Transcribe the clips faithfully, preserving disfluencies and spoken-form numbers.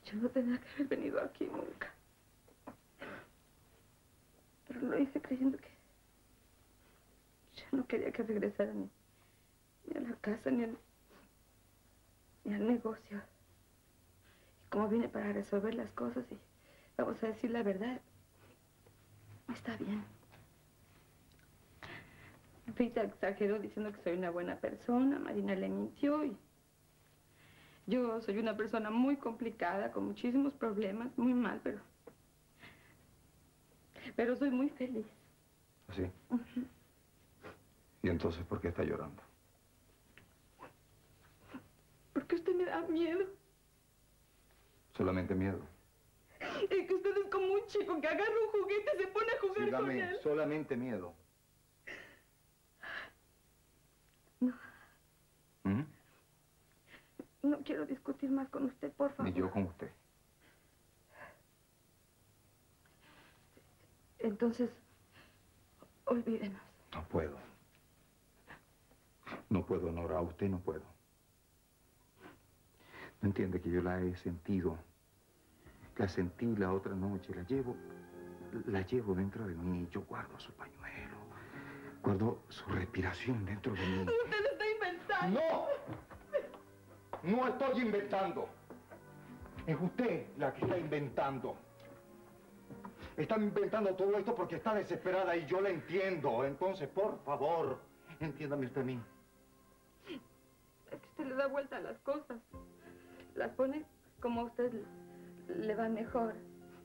Yo no tenía que haber venido aquí nunca. Pero lo hice creyendo que... Yo no quería que regresara ni, ni a la casa, ni al, ni al negocio. Y como vine para resolver las cosas y vamos a decir la verdad, está bien. Rita exageró diciendo que soy una buena persona, Marina le mintió y... Yo soy una persona muy complicada, con muchísimos problemas, muy mal, pero... Pero soy muy feliz. ¿Sí? Uh-huh. ¿Y entonces por qué está llorando? Porque usted me da miedo. ¿Solamente miedo? Es que usted es como un chico que agarra un juguete y se pone a jugar Sígame, con él. solamente miedo. No. ¿Mm? No quiero discutir más con usted, por favor. Ni yo con usted. Entonces, olvídenos. No puedo. No puedo, Nora. A usted no puedo. ¿No entiende que yo la he sentido? La sentí la otra noche. La llevo, la llevo dentro de mí. Yo guardo su pañuelo. Guardo su respiración dentro de mí. Usted lo está inventando. ¡No! No estoy inventando. Es usted la que está inventando. Está inventando todo esto porque está desesperada y yo la entiendo. Entonces, por favor, entiéndame usted a mí. Es que usted le da vuelta a las cosas. Las pone como a usted le va mejor.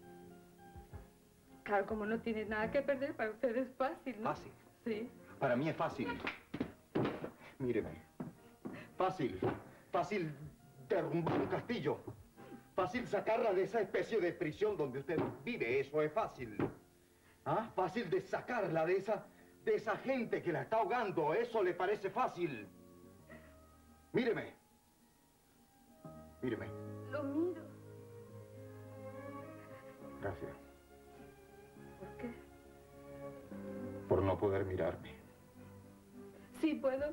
Claro, como no tiene nada que perder, para usted es fácil, ¿no? Fácil. Sí. Para mí es fácil. Míreme. Fácil. Fácil derrumbar un castillo. Fácil sacarla de esa especie de prisión donde usted vive. Eso es fácil. ¿Ah? Fácil de sacarla de esa, de esa gente que la está ahogando. Eso le parece fácil. Míreme. Míreme. Lo miro. Gracias. ¿Por qué? Por no poder mirarme. Sí puedo.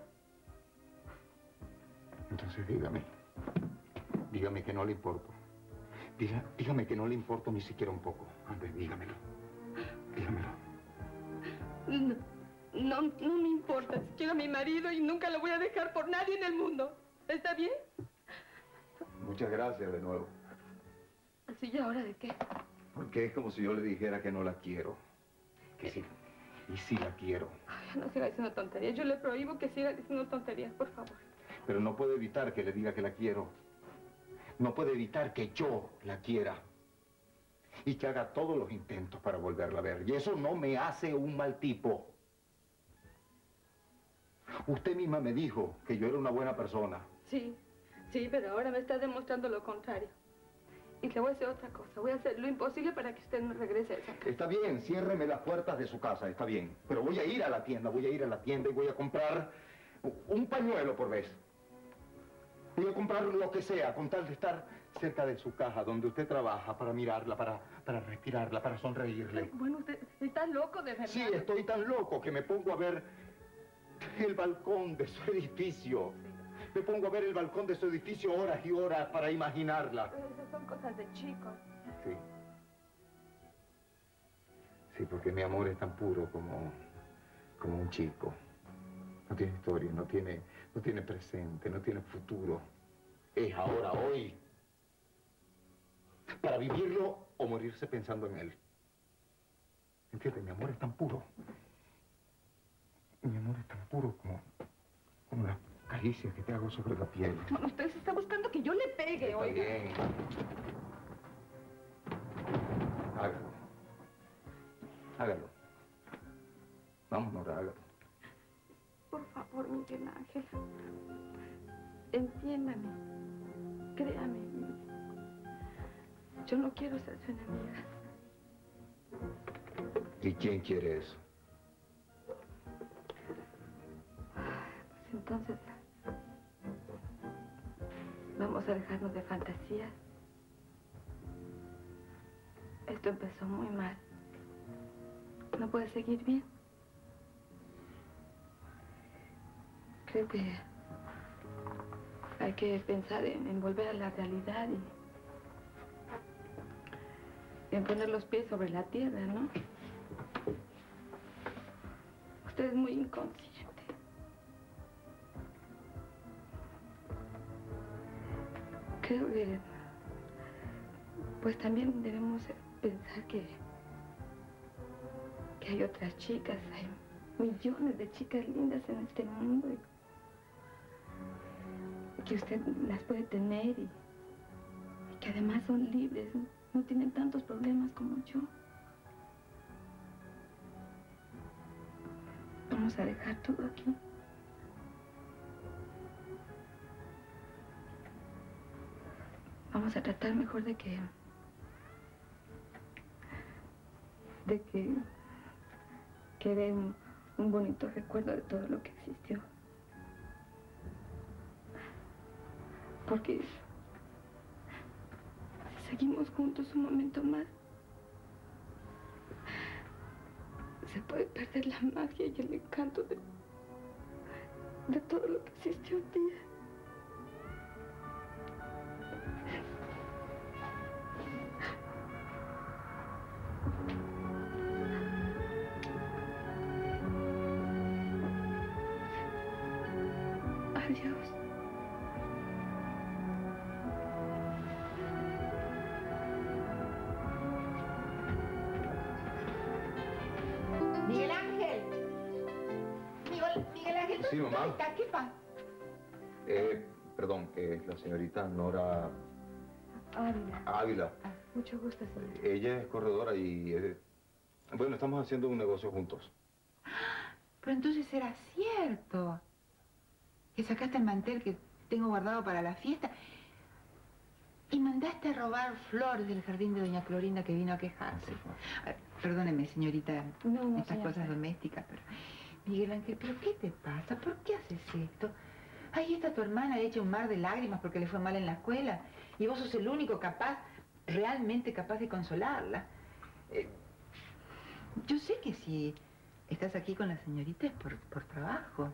Entonces dígame. Dígame que no le importo. Diga, dígame que no le importo ni siquiera un poco. Ande, dígamelo. Dígamelo. No, no, no me importa. Quiero a mi marido y nunca lo voy a dejar por nadie en el mundo. ¿Está bien? Muchas gracias de nuevo. ¿Sí, y ahora de qué? Porque es como si yo le dijera que no la quiero. Que sí. Y sí la quiero. Ay, no siga diciendo tonterías. Yo le prohíbo que siga diciendo tonterías, por favor. Pero no puedo evitar que le diga que la quiero. No puedo evitar que yo la quiera. Y que haga todos los intentos para volverla a ver. Y eso no me hace un mal tipo. Usted misma me dijo que yo era una buena persona. Sí, sí, pero ahora me está demostrando lo contrario. Y le voy a hacer otra cosa. Voy a hacer lo imposible para que usted no regrese a esa casa. Está bien, ciérreme las puertas de su casa, está bien. Pero voy a ir a la tienda, voy a ir a la tienda y voy a comprar un pañuelo por vez. Voy a comprar lo que sea, con tal de estar cerca de su caja, donde usted trabaja, para mirarla, para, para respirarla, para sonreírle. Ay, bueno, usted está loco de verdad. Sí, estoy tan loco que me pongo a ver el balcón de su edificio. Sí. Me pongo a ver el balcón de su edificio horas y horas para imaginarla. Pero esas son cosas de chicos. Sí. Sí, porque mi amor es tan puro como, como un chico. No tiene historia, no tiene, no tiene presente, no tiene futuro. Es ahora, hoy. Para vivirlo o morirse pensando en él. ¿Entiendes? Mi amor es tan puro. Mi amor es tan puro como, como las caricias que te hago sobre la piel. Bueno, usted se está buscando que yo le pegue, Está oiga. bien. Hágalo. Hágalo. Vamos, Nora, hágalo. Por favor, Miguel Ángel. Entiéndame. Créame. Yo no quiero ser su enemiga. ¿Y quién quiere eso? Pues entonces... vamos a dejarnos de fantasías. Esto empezó muy mal. No puede seguir bien. Creo que hay que pensar en, en volver a la realidad y, en poner los pies sobre la tierra, ¿no? Usted es muy inconsciente. Creo que, pues también debemos pensar que, que hay otras chicas, hay millones de chicas lindas en este mundo y, y que usted las puede tener y, y que además son libres, no tienen tantos problemas como yo. Vamos a dejar todo aquí. Vamos a tratar mejor de que... de que quede un, un bonito recuerdo de todo lo que existió. Porque si seguimos juntos un momento más, se puede perder la magia y el encanto de, de todo lo que existió un día. Adiós. Miguel Ángel. Miguel, Miguel Ángel, Sí, mamá. ¿dónde estás? ¿Qué pasa? Eh, perdón, es la señorita Nora Ávila. Ávila. Mucho gusto, señor. Ella es corredora y... eh, bueno, estamos haciendo un negocio juntos. Pero entonces era cierto. Que sacaste el mantel que tengo guardado para la fiesta y mandaste a robar flores del jardín de doña Clorinda que vino a quejarse. Ah, perdóneme, señorita, No, no, estas señora. cosas domésticas, pero... Miguel Ángel, ¿pero qué te pasa? ¿Por qué haces esto? Ahí está tu hermana hecha un mar de lágrimas porque le fue mal en la escuela y vos sos el único capaz, realmente capaz de consolarla. Eh, yo sé que si estás aquí con la señorita es por, por trabajo.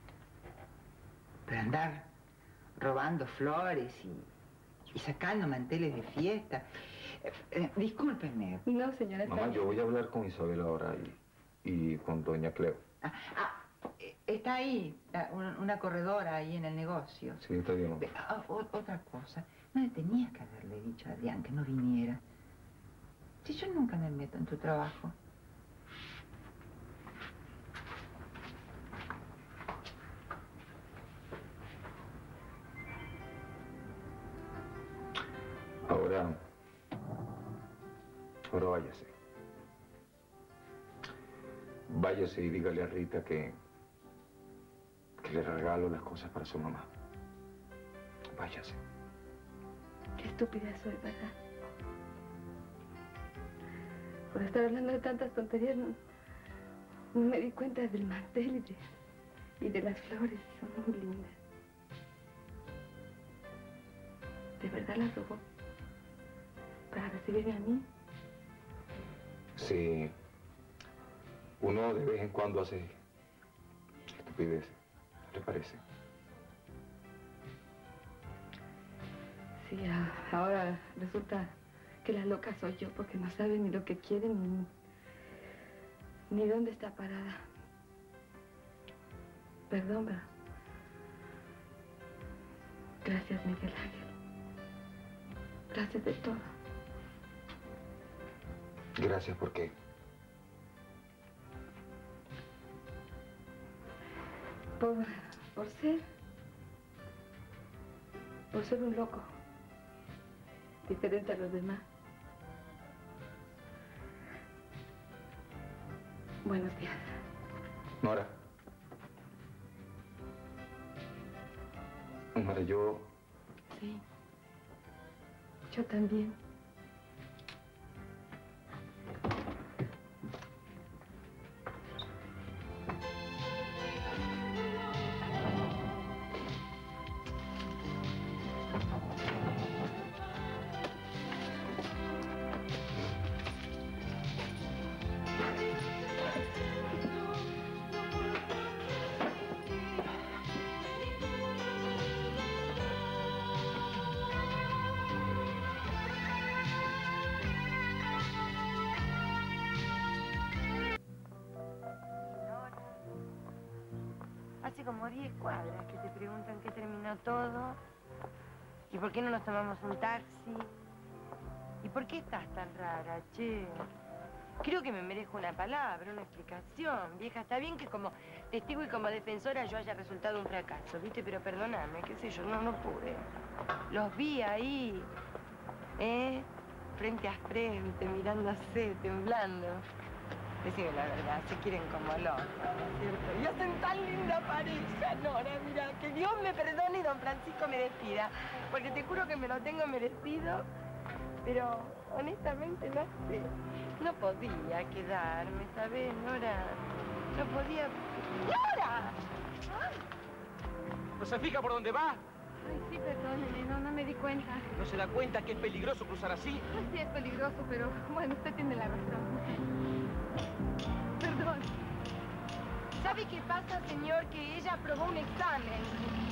Pero andar robando flores y, y sacando manteles de fiesta... Eh, eh, discúlpenme. No, señora. Mamá, yo voy a hablar con Isabel ahora y, y con doña Cleo. Ah, ah, eh, está ahí, ah, una, una corredora ahí en el negocio. Sí, está bien, mamá. Ve, ah, o- otra cosa, no le tenías que haberle dicho a Adrián que no viniera. Si yo nunca me meto en tu trabajo. Ahora... Ahora váyase. Váyase y dígale a Rita que... que le regalo las cosas para su mamá. Váyase. Qué estúpida soy, ¿verdad? Por estar hablando de tantas tonterías, no, no me di cuenta del mantel y de, y de las flores. Son muy lindas. ¿De verdad las robó? ¿Para recibirme a mí? Sí. Uno de vez en cuando hace estupideces. ¿No te parece? Sí, a- ahora resulta que la loca soy yo porque no sabe ni lo que quiere ni, ni dónde está parada. Perdón, pero... Gracias, Miguel Ángel. Gracias de todo. Gracias, ¿por qué? Por, por ser... Por ser un loco. Diferente a los demás. Buenos días. Nora. Nora, yo... Sí. Yo también. hace como diez cuadras que te preguntan qué terminó todo. ¿Y por qué no nos tomamos un taxi? ¿Y por qué estás tan rara, che? Creo que me merezco una palabra, una explicación. Vieja, está bien que como testigo y como defensora yo haya resultado un fracaso, ¿viste? Pero perdóname, qué sé yo, no, no pude. Los vi ahí, ¿eh? Frente a frente, mirándose, temblando. Decime la verdad, se quieren como locos, ¿no es cierto? Y hacen tan linda pareja, Nora, mira, que Dios me perdone y don Francisco me despida. Porque te juro que me lo tengo merecido, pero honestamente no sé. No podía quedarme, ¿sabes, Nora? No podía... ¡Nora! ¡Ay! ¿No se fija por dónde va? Ay, sí, perdóneme, no, no me di cuenta. ¿No se da cuenta que es peligroso cruzar así? Ay, sí, es peligroso, pero bueno, usted tiene la razón. Perdón. ¿Sabe qué pasa, señor? Que ella aprobó un examen.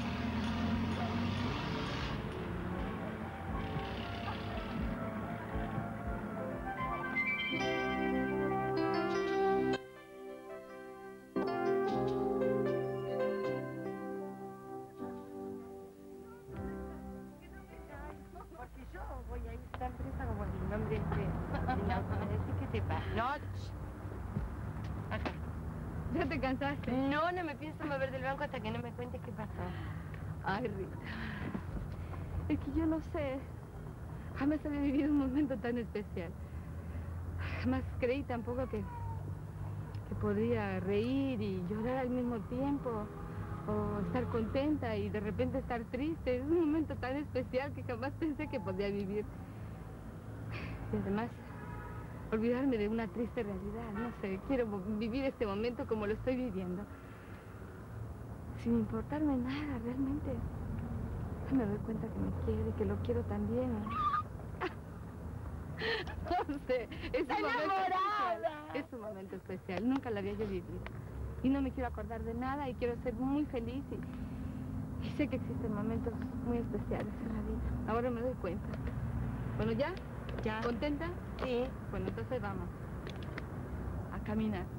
Porque yo voy a ir tan presa como el nombre este. ¿Qué te pasa? No. Acá. ¿Ya te cansaste? No, no me pienso mover del banco hasta que no me cuentes qué pasó. Ay, Rita. Es que yo no sé. Jamás había vivido un momento tan especial. Jamás creí tampoco que, que podría reír y llorar al mismo tiempo. O estar contenta y de repente estar triste. Es un momento tan especial que jamás pensé que podía vivir. Y además, olvidarme de una triste realidad. No sé, quiero vivir este momento como lo estoy viviendo. Sin importarme nada, realmente. Me doy cuenta que me quiere, que lo quiero también. No sé, es un momento especial. Es un momento especial, nunca lo había yo vivido. Y no me quiero acordar de nada y quiero ser muy feliz y, y sé que existen momentos muy especiales en la vida. Ahora me doy cuenta. Bueno, ¿ya? Ya. ¿Contenta? Sí. Bueno, entonces vamos a caminar.